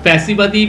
ফ্যাসিবাদী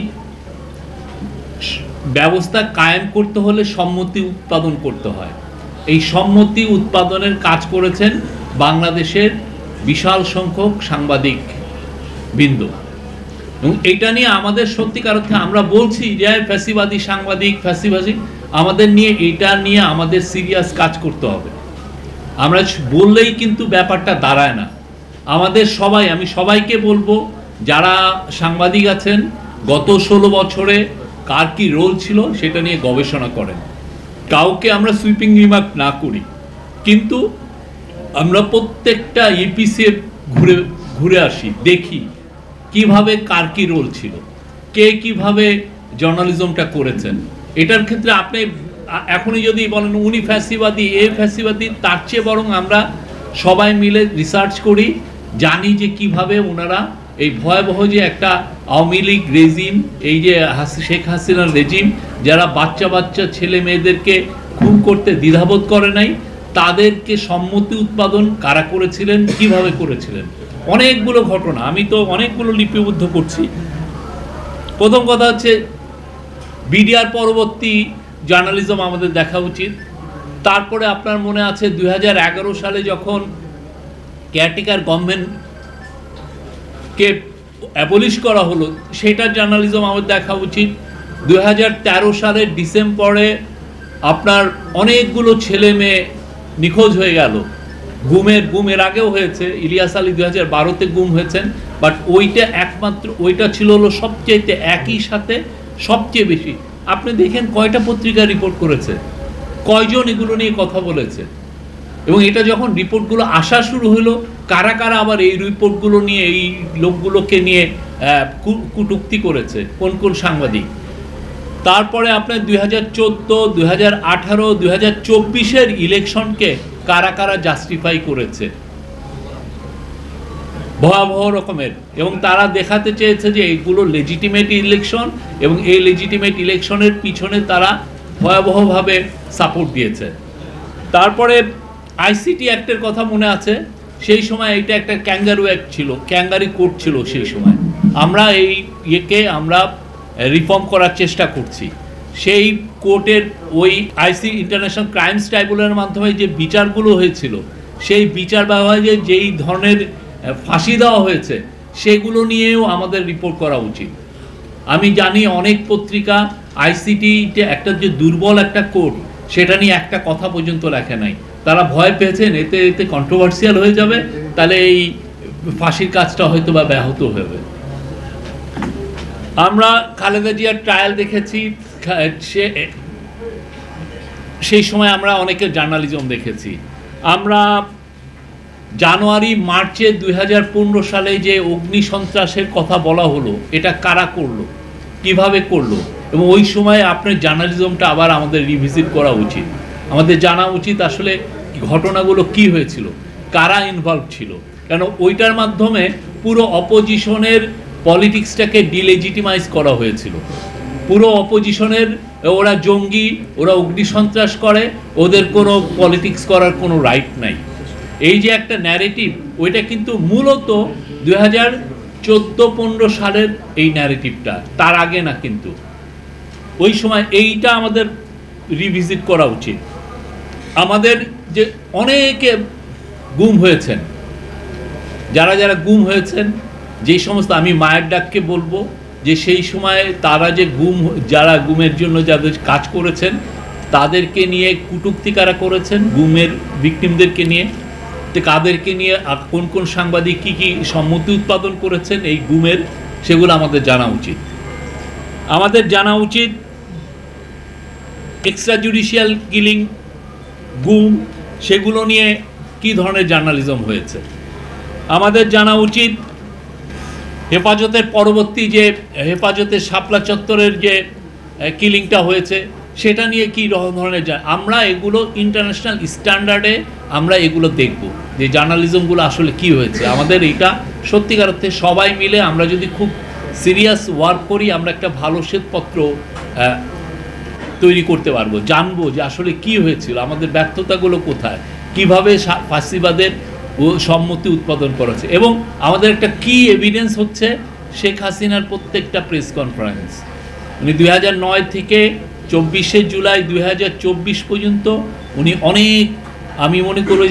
ব্যবস্থা কায়েম করতে হলে সম্মতি উৎপাদন করতে হয়। এই সম্মতি উৎপাদনের কাজ করেছেন বাংলাদেশের বিশাল সংখ্যক সাংবাদিক বৃন্দ, এবং এটা নিয়ে আমাদের সত্যিকার অর্থে আমরা বলছি যে ফ্যাসিবাদী সাংবাদিক ফ্যাসিবাদী, আমাদের নিয়ে এটা নিয়ে আমাদের সিরিয়াস কাজ করতে হবে। আমরা বললেই কিন্তু ব্যাপারটা দাঁড়ায় না। আমাদের সবাই, আমি সবাইকে বলবো যারা সাংবাদিক আছেন গত 16 বছরে কার কি রোল ছিল সেটা নিয়ে গবেষণা করেন। কাউকে আমরা সুইপিং রিমার্ক না করি, কিন্তু আমরা প্রত্যেকটা ইপিসি ঘুরে ঘুরে আসি, দেখি কিভাবে কার কি রোল ছিল, কে কিভাবে জার্নালিজমটা করেছেন। এটার ক্ষেত্রে আপনি এখনই যদি বলেন উনি ফ্যাসিবাদী এ ফ্যাসিবাদী, তার চেয়ে বরং আমরা সবাই মিলে রিসার্চ করি, জানি যে কিভাবে ওনারা এই ভয়াবহ যে একটা আওয়ামী লীগ রেজিম, এই যে শেখ হাসিনার রেজিম, যারা বাচ্চা বাচ্চা ছেলে মেয়েদেরকে খুন করতে দ্বিধাবোধ করে নাই, তাদেরকে সম্মতি উৎপাদন কারা করেছিলেন, কিভাবে করেছিলেন। অনেকগুলো ঘটনা আমি তো অনেকগুলো লিপিবদ্ধ করছি। প্রথম কথা হচ্ছে বিডিআর পরবর্তী জার্নালিজম আমাদের দেখা উচিত। তারপরে আপনার মনে আছে 2011 সালে যখন কেয়ারটেকার গভর্নমেন্টকে অ্যাবলিশ করা হলো, সেটার জার্নালিজম আমাদের দেখা উচিত। 2013 সালের ডিসেম্বরে আপনার অনেকগুলো ছেলে মেয়ে নিখোঁজ হয়ে গেল। গুমের আগেও হয়েছে, ইলিয়াস আলী 2012-তে গুম হয়েছেন, বাট ওইটা একমাত্র ওইটা ছিল হলো সবচেয়ে একই সাথে সবচেয়ে বেশি। আপনি দেখেন কয়টা পত্রিকা রিপোর্ট করেছে, কয়জন এগুলো নিয়ে কথা বলেছে, এবং এটা যখন রিপোর্টগুলো আসা শুরু হলো, কারা কারা আবার এই রিপোর্টগুলো নিয়ে এই লোকগুলোকে নিয়ে কটূক্তি করেছে, কোন কোন সাংবাদিক। তারপরে আপনার 2014, 2018, 2024-এর ইলেকশনকে কারা কারা জাস্টিফাই করেছে ভয়াবহ রকমের, এবং তারা দেখাতে চেয়েছে যে এইগুলো লেজিটিমেট ইলেকশন, এবং এই লেজিটিমেট ইলেকশনের পিছনে তারা ভয়াবহভাবে সাপোর্ট দিয়েছে। তারপরে আইসিটি অ্যাক্টের কথা মনে আছে, সেই সময় এইটা একটা ক্যাঙ্গারু অ্যাক্ট ছিল, ক্যাঙ্গারি কোর্ট ছিল সেই সময়। আমরা এই ইয়েকে আমরা রিফর্ম করার চেষ্টা করছি। সেই কোর্টের ওই ইন্টারন্যাশনাল ক্রাইমস ট্রাইব্যুনালের মাধ্যমে যে বিচারগুলো হয়েছিল, সেই বিচার ব্যবহারে যেই ধরনের ফাঁসি দেওয়া হয়েছে, সেগুলো নিয়েও আমাদের রিপোর্ট করা উচিত। আমি জানি অনেক পত্রিকা আইসিটিতে একটা যে দুর্বল একটা কোর্ট, সেটা নিয়ে একটা কথা পর্যন্ত লেখে নাই। তারা ভয় পেয়েছেন এতে কন্ট্রোভার্সিয়াল হয়ে যাবে, তাহলে এই ফাঁসির কাজটা হয়তো বা ব্যাহত হবে। আমরা খালেদা জিয়ার ট্রায়াল দেখেছি, সেই সময় আমরা অনেকের জার্নালিজম দেখেছি। আমরা জানুয়ারি মার্চে 2015 সালে যে অগ্নি সন্ত্রাসের কথা বলা হলো, এটা কারা করলো, কিভাবে করলো, এবং ওই সময় আপনার জার্নালিজমটা আবার আমাদের রিভিজিট করা উচিত। আমাদের জানা উচিত আসলে ঘটনাগুলো কি হয়েছিল, কারা ইনভলভ ছিল, কেন ওইটার মাধ্যমে পুরো অপোজিশনের পলিটিক্সটাকে ডিলেজিটিমাইজ করা হয়েছিল। পুরো অপোজিশনের ওরা জঙ্গি, ওরা অগ্নি সন্ত্রাস করে, ওদের কোনো পলিটিক্স করার কোনো রাইট নাই, এই যে একটা ন্যারেটিভ, ওইটা কিন্তু মূলত 2014-15 সালের এই ন্যারেটিভটা, তার আগে না। কিন্তু ওই সময় এইটা আমাদের রিভিজিট করা উচিত। আমাদের যে অনেকে গুম হয়েছেন, যারা যারা গুম হয়েছেন, যেই সমস্ত, আমি মায়ের ডাককে বলবো যে সেই সময় তারা যে যারা গুমের জন্য যাদের কাজ করেছেন, তাদেরকে নিয়ে কটূক্তি কারা করেছেন, গুমের ভিকটিমদেরকে নিয়ে, কাদেরকে নিয়ে কোন কোন সাংবাদিক কী কী সম্মতি উৎপাদন করেছেন এই গুমের, সেগুলো আমাদের জানা উচিত। আমাদের জানা উচিত এক্সট্রা জুডিশিয়াল কিলিং, গুম, সেগুলো নিয়ে কী ধরনের জার্নালিজম হয়েছে। আমাদের জানা উচিত হেফাজতের পরবর্তী যে হেফাজতের শাপলা চত্বরের যে কিলিংটা হয়েছে, সেটা নিয়ে কী ধরনের, আমরা এগুলো ইন্টারন্যাশনাল স্ট্যান্ডার্ডে আমরা এগুলো দেখব যে জার্নালিজমগুলো আসলে কি হয়েছে। আমাদের এটা সত্যিকার অর্থে সবাই মিলে আমরা যদি খুব সিরিয়াস ওয়ার্ক করি, আমরা একটা ভালো শ্বেতপত্র তৈরি করতে পারবো, জানবো যে আসলে কি হয়েছিল, আমাদের ব্যর্থতাগুলো কোথায়, কিভাবে ফাঁসিবাদের সম্মতি উৎপাদন করেছে, এবং আমাদের একটা কি এভিডেন্স হচ্ছে শেখ হাসিনার প্রত্যেকটা প্রেস কনফারেন্স। উনি 2009 থেকে 24শে জুলাই 2024 পর্যন্ত উনি অনেক, আমি মনে করি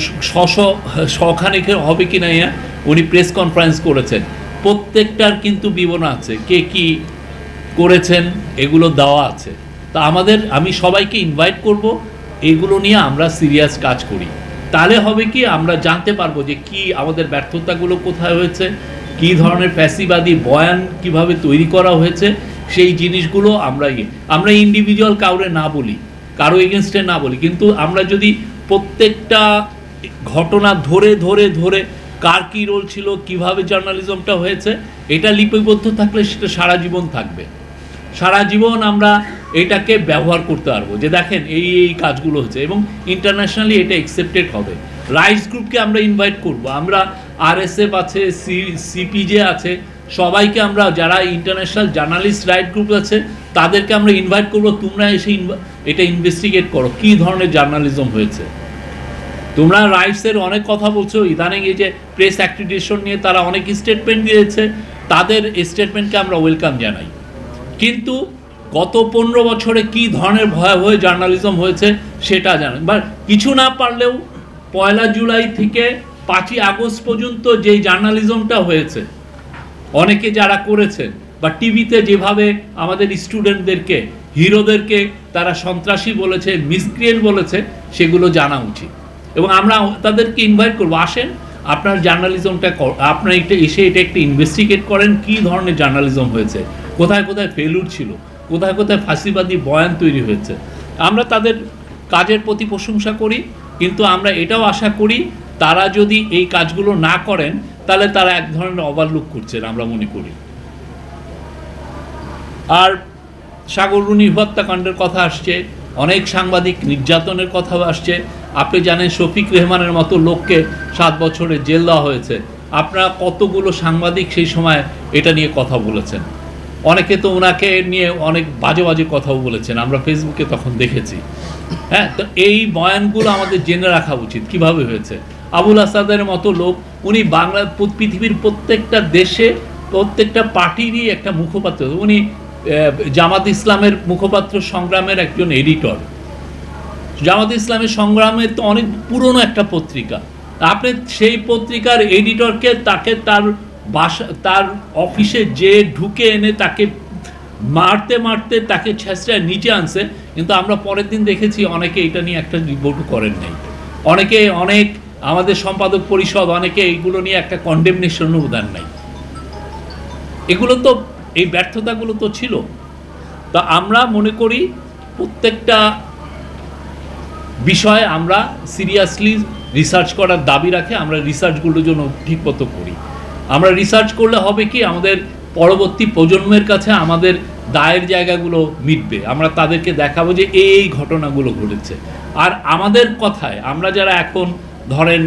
শখানেক হবে কি না, উনি প্রেস কনফারেন্স করেছেন। প্রত্যেকটার কিন্তু বিবরণ আছে, কে কি করেছেন এগুলো দেওয়া আছে। তা আমি সবাইকে ইনভাইট করব, এগুলো নিয়ে আমরা সিরিয়াস কাজ করি। তাহলে হবে কি, আমরা জানতে পারবো যে কি আমাদের ব্যর্থতাগুলো কোথায় হয়েছে, কি ধরনের ফ্যাসিবাদী বয়ান কিভাবে তৈরি করা হয়েছে, সেই জিনিসগুলো আমরা ইন্ডিভিজুয়াল কাউরে না বলি, কারো এগেনস্টে না বলি, কিন্তু আমরা যদি প্রত্যেকটা ঘটনা ধরে ধরে ধরে কার কী রোল ছিল, কিভাবে জার্নালিজমটা হয়েছে, এটা লিপিবদ্ধ থাকলে সেটা সারা জীবন থাকবে। সারা জীবন আমরা এটাকে ব্যবহার করতে পারবো যে দেখেন এই এই কাজগুলো হচ্ছে, এবং ইন্টারন্যাশনালি এটা অ্যাকসেপ্টেড হবে। রাইটস গ্রুপকে আমরা ইনভাইট করব, আমরা RSF আছে, CPJ আছে, সবাইকে আমরা, যারা ইন্টারন্যাশনাল জার্নালিস্ট রাইট গ্রুপ আছে তাদেরকে আমরা ইনভাইট করব, তোমরা এসে এটা ইনভেস্টিগেট করো কী ধরনের জার্নালিজম হয়েছে। তোমরা রাইটসের অনেক কথা বলছো, ইদানিং এই যে প্রেস অ্যাক্রিডিটেশন নিয়ে তারা অনেক স্টেটমেন্ট দিয়েছে, তাদের স্টেটমেন্টকে আমরা ওয়েলকাম জানাই। কিন্তু গত 15 বছরে কি ধরনের ভয়াবহ জার্নালিজম হয়েছে সেটা জানেন, বা কিছু না পারলেও 1 জুলাই থেকে 5 আগস্ট পর্যন্ত যে জার্নালিজমটা হয়েছে, অনেকে যারা করেছেন, বা টিভিতে যেভাবে আমাদের স্টুডেন্টদেরকে, হিরোদেরকে তারা সন্ত্রাসী বলেছে, মিসক্রিয়েন্ট বলেছে, সেগুলো জানা উচিত। এবং আমরা তাদেরকে ইনভাইট করবো, আসেন আপনার জার্নালিজমটা, আপনার এটা এসে এটা একটা ইনভেস্টিগেট করেন, কি ধরনের জার্নালিজম হয়েছে, কোথায় কোথায় ফেলুর ছিল, কোথায় কোথায় ফাঁসিবাদী বয়ান তৈরি হয়েছে। আমরা তাদের কাজের প্রতি প্রশংসা করি, কিন্তু আমরা এটাও আশা করি তারা যদি এই কাজগুলো না করেন তাহলে তারা এক ধরনের ওভারলুক করছেন আমরা মনে করি। আর সাগররুনি হত্যাকাণ্ডের কথা আসছে, অনেক সাংবাদিক নির্যাতনের কথাও আসছে। আপনি জানেন শফিক রেহমানের মতো লোককে 7 বছরের জেল দেওয়া হয়েছে। আপনারা কতগুলো সাংবাদিক সেই সময় এটা নিয়ে কথা বলেছেন, অনেকে তো ওনাকে নিয়ে অনেক বাজে বাজে কথাও বলেছেন, আমরা ফেসবুকে তখন দেখেছি। হ্যাঁ, তো এই বয়ানগুলো আমাদের জেনে রাখা উচিত কিভাবে হয়েছে। আবুল আসাদের মতো লোক, উনি পৃথিবীর প্রত্যেকটা দেশে প্রত্যেকটা পার্টিরই একটা মুখপাত্র, উনি জামাত ইসলামের মুখপাত্র সংগ্রামের একজন এডিটর। জামাত ইসলামের সংগ্রামের তো অনেক পুরনো একটা পত্রিকা, আপনি সেই পত্রিকার এডিটরকে তাকে তার অফিসে যে ঢুকে এনে তাকে মারতে মারতে তাকে ছেঁচড়ায় নিচে আনছে, কিন্তু আমরা পরের দিন দেখেছি অনেকে এটা নিয়ে একটা রিপোর্টও করেন নাই, অনেক আমাদের সম্পাদক পরিষদ অনেকে এইগুলো নিয়ে একটা কন্ডেমনেশনও দেন নাই। এগুলো তো, এই ব্যর্থতাগুলো তো ছিল। তা আমরা মনে করি প্রত্যেকটা বিষয়ে আমরা সিরিয়াসলি রিসার্চ করার দাবি রাখে, আমরা রিসার্চগুলোর জন্য ঠিকমতো করি। আমরা রিসার্চ করলে হবে কি, আমাদের পরবর্তী প্রজন্মের কাছে আমাদের দায়ের জায়গাগুলো মিটবে, আমরা তাদেরকে দেখাবো যে এই ঘটনাগুলো ঘটেছে। আর আমাদের কথায়, আমরা যারা এখন ধরেন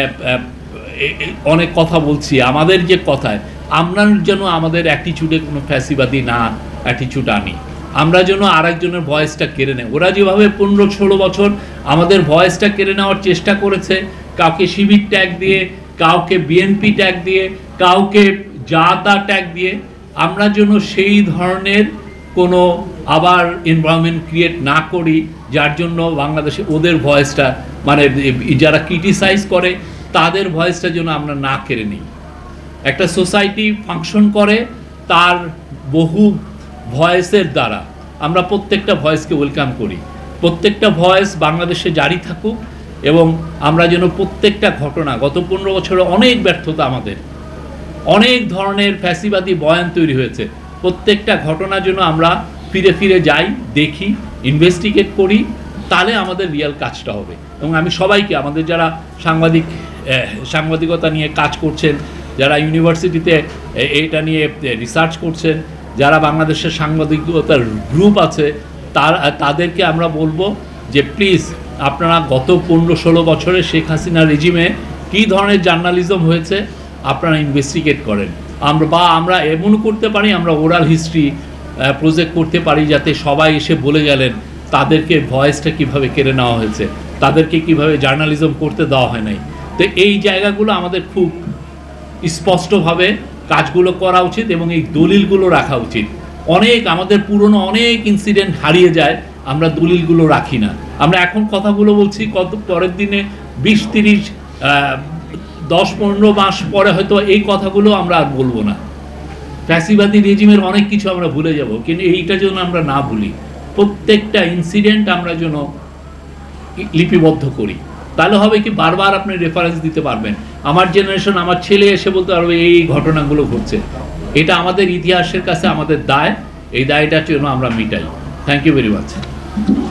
অনেক কথা বলছি, আমাদের যে কথায় আমরা যেন আমাদের অ্যাটিচিউডে কোনো ফ্যাসিবাদী না অ্যাটিচিউড আনি, আমরা যেন আরেকজনের ভয়েসটা কেড়ে নেই। ওরা যেভাবে 15-16 বছর আমাদের ভয়েসটা কেড়ে নেওয়ার চেষ্টা করেছে, কাউকে শিবির ট্যাগ দিয়ে, কাউকে বিএনপি ট্যাগ দিয়ে, কাউকে জাতা ট্যাগ দিয়ে, আমরা যেন সেই ধরনের কোনো আবার এনভায়রনমেন্ট ক্রিয়েট না করি যার জন্য বাংলাদেশে ওদের ভয়েসটা, মানে যারা ক্রিটিসাইজ করে তাদের ভয়েসটা যেন আমরা না কেড়ে নিই। একটা সোসাইটি ফাংশন করে তার বহু ভয়েসের দ্বারা, আমরা প্রত্যেকটা ভয়েসকে ওয়েলকাম করি, প্রত্যেকটা ভয়েস বাংলাদেশে জারি থাকুক, এবং আমরা যেন প্রত্যেকটা ঘটনা, গত 15 বছরে অনেক ব্যর্থতা, আমাদের অনেক ধরনের ফ্যাসিবাদী বয়ান তৈরি হয়েছে, প্রত্যেকটা ঘটনা যেন আমরা ফিরে ফিরে যাই, দেখি, ইনভেস্টিগেট করি, তাহলে আমাদের রিয়েল কাজটা হবে। এবং আমি সবাইকে, আমাদের যারা সাংবাদিকতা নিয়ে কাজ করছেন, যারা ইউনিভার্সিটিতে এটা নিয়ে রিসার্চ করছেন, যারা বাংলাদেশের সাংবাদিকতার গ্রুপ আছে, তাদেরকে আমরা বলবো যে প্লিজ আপনারা গত 15-16 বছরে শেখ হাসিনা রেজিমে কী ধরনের জার্নালিজম হয়েছে আপনারা ইনভেস্টিগেট করেন। আমরা এমন করতে পারি, আমরা ওরাল হিস্ট্রি প্রজেক্ট করতে পারি, যাতে সবাই এসে বলে গেলেন তাদেরকে ভয়েসটা কিভাবে কেড়ে নেওয়া হয়েছে, তাদেরকে কিভাবে জার্নালিজম করতে দেওয়া হয় নাই। তো এই জায়গাগুলো আমাদের খুব স্পষ্টভাবে কাজগুলো করা উচিত এবং এই দলিলগুলো রাখা উচিত। অনেক আমাদের পুরনো অনেক ইনসিডেন্ট হারিয়ে যায়, আমরা দলিলগুলো রাখি না। আমরা এখন কথাগুলো বলছি, কত পরের দিনে 20-30 10-15 মাস পরে হয়তো এই কথাগুলো আমরা আর বলবো না। ফ্যাসিবাদী রেজিমের অনেক কিছু আমরা ভুলে যাব, কিন্তু এইটা যেন আমরা না ভুলি, প্রত্যেকটা ইনসিডেন্ট আমরা যেন লিপিবদ্ধ করি। তাহলে হবে কি, বারবার আপনি রেফারেন্স দিতে পারবেন। আমার জেনারেশন, আমার ছেলে এসে বলতে পারবে এই ঘটনাগুলো ঘটছে। এটা আমাদের ইতিহাসের কাছে আমাদের দায়, এই দায়টার জন্য আমরা মিটাই। Thank you very much.